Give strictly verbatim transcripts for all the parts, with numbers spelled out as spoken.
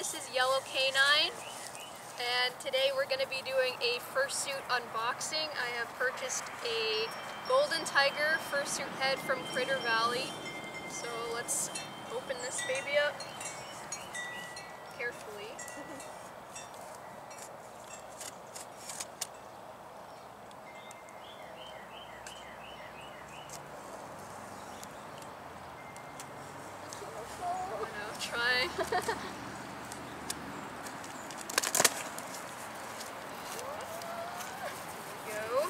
this is Yellow Canine, and today we're going to be doing a fursuit unboxing. I have purchased a Golden Tiger fursuit head from Critter Valley. So let's open this baby up carefully. Oh no, trying. Go.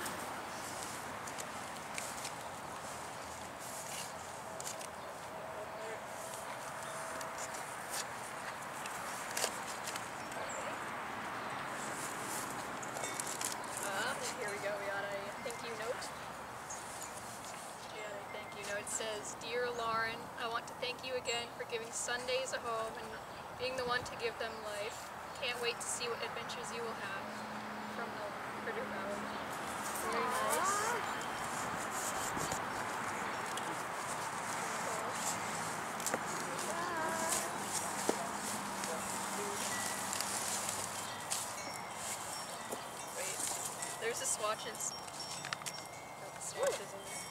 Uh, here we go, we got a thank you note. We got a thank you note. It says, "Dear Lauren, I want to thank you again for giving Sundays a home and being the one to give them life. Can't wait to see what adventures you will have." From the Critter Valley. Very nice. Wait, there's the swatches. Got the swatches in there.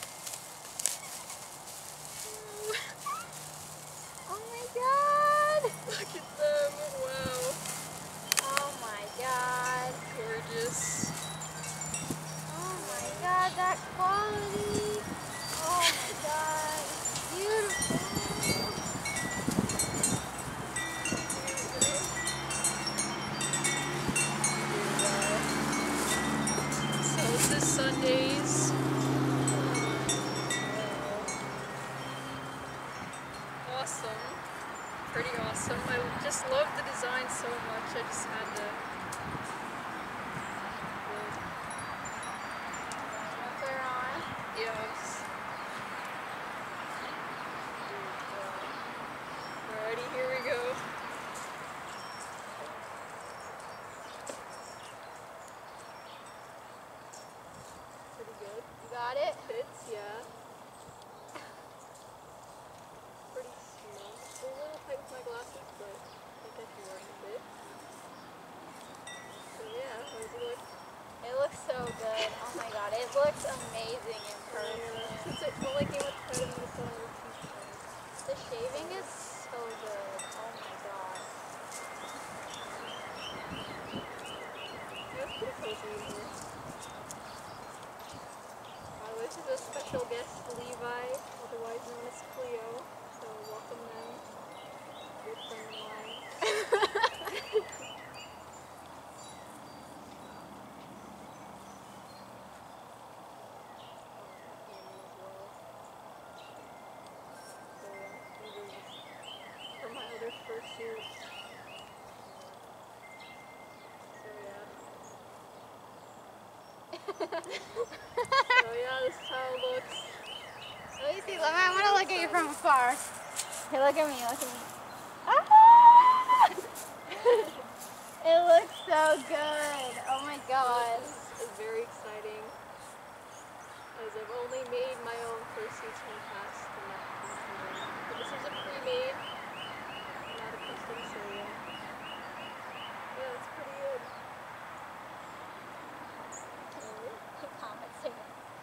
Ooh. Oh my god! Look at them! Wow. Oh my god. Gorgeous. Oh my god, that quality! Oh my god, beautiful! So this is Sundays. Awesome. Pretty awesome. I just love the design so much. I just had to. They're on. Yes. Alrighty, here we go. Pretty good. You got it? Fits, yeah. Pretty small. It's a little tight with my glasses, but I think I can work with it. So yeah, how does it look? It looks so good. Oh my god, it looks amazing in person. Since it only came with credit, I'm just going to t-shirt. The shaving is so good. Oh my god. Yeah, it's pretty cozy in here. Uh, this is a special guest, Levi, otherwise known as Cleo. So welcome them. Good friend of mine. For my other fursuit. So yeah. So yeah, this is how it looks. Let me see, let me, I want to look at you from afar. Here, look at me, look at me. Ah! It looks so good. Oh my god. This is very exciting, as I've only made my own fursuits in the past. And not custom. But this is a pre-made, not a custom, so yeah. Yeah, it's pretty good. Comments here.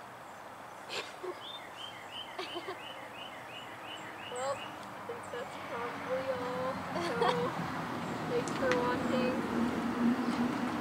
Well, I think that's probably all. So, thanks for watching.